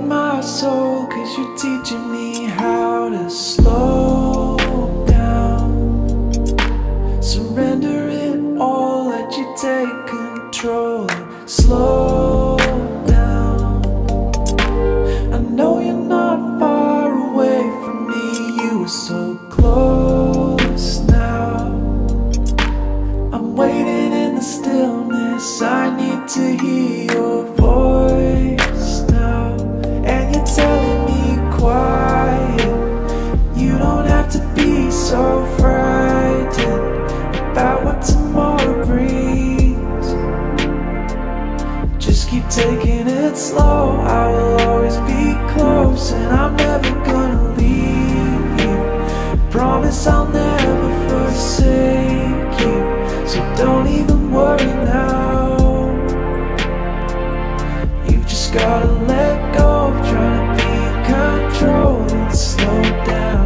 in my soul, 'cause you're teaching me how to slow down. Surrender it all, let you take control and slow down. I know you're not far away from me, you were so close now. I'm waiting in the stillness, I need to hear your voice now. And you're telling me quiet, you don't have to be so frightened about what tomorrow brings. Just keep taking it slow, I will always be close, and I'm never gonna leave you. Promise I'll never forsake you, so don't even worry now. You've just gotta let go of trying to be in control and slow down.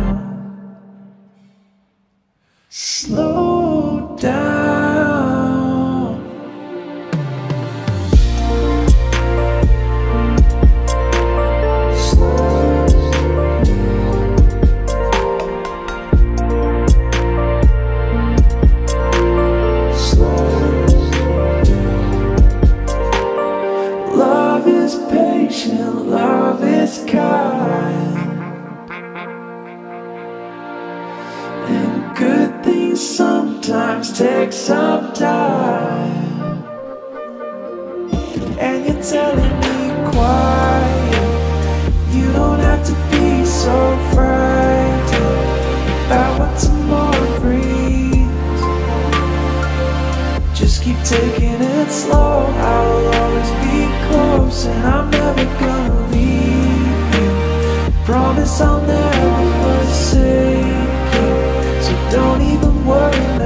Slow down. Love is patient, love is kind, and good things sometimes take some time. And you're telling me quiet, you don't have to be so frightened about what tomorrow brings. Just keep taking it slow, I will always be close, and I'm never gonna leave you. Promise I'll never forsake you, so don't even worry